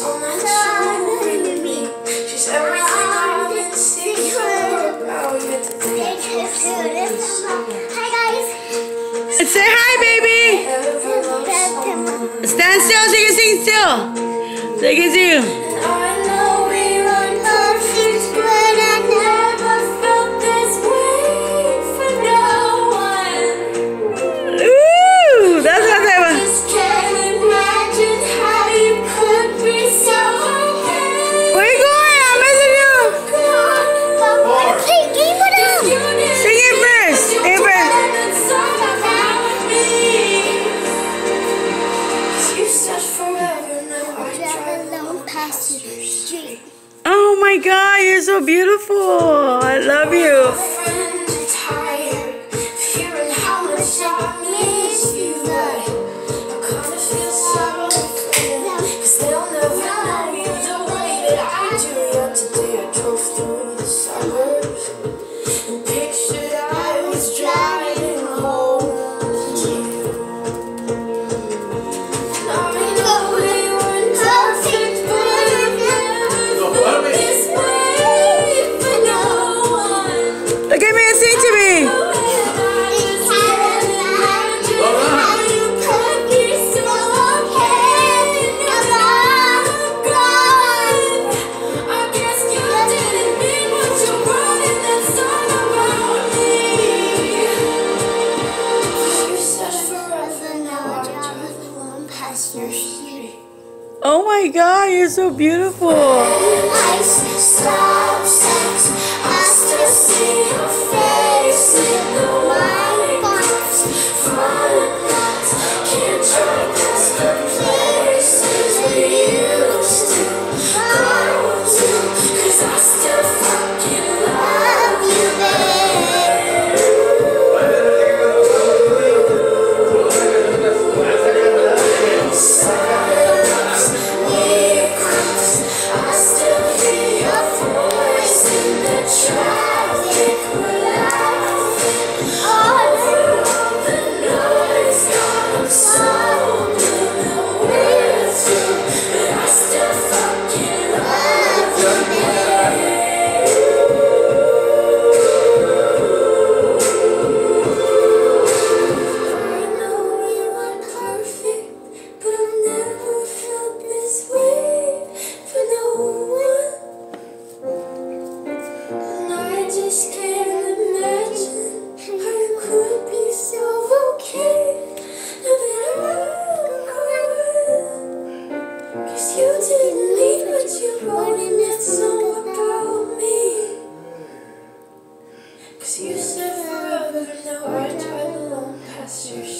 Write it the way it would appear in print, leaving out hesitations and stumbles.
so much more than me. She's everything I've been secret about. Yet today I Hi guys. Say hi, baby. Stand still so you can sing still. So you can sing. I know we run perfect, but I never felt this way for no one. Ooh, that's what I want. Just can't imagine how you could be so okay. Where you going? I'm missing you. Hey, keep it up. Sing it first. Sing it first. You said forever, now I drive alone past your street. Oh my God, you're so beautiful. I love you. friend and tired, fearing how much I miss you. I kinda feel sorry for them, 'cause they'll never know you the way that I do. Yet today I drove through the suburbs and pictured I was driving home to you. And I know we weren't perfect, but I never felt this way for no one. Look at me and sing to me. Oh my God, you're so beautiful. Stop sex. I still see your face in the white box. Front lines can't join us the places we used to go to, 'cause I still fucking love you, babe. Silence, we cross. I still hear your voice in the traffic. We're laughing over all the noise. God, I'm so with you, but I still fucking love you, babe. I know we weren't perfect, but I've never felt this way for no one. And I just can't imagine how you could be so okay now that I'm gone. 'Cause you didn't mean what you wrote in that song about me. 'Cause you said forever, now I drive alone past your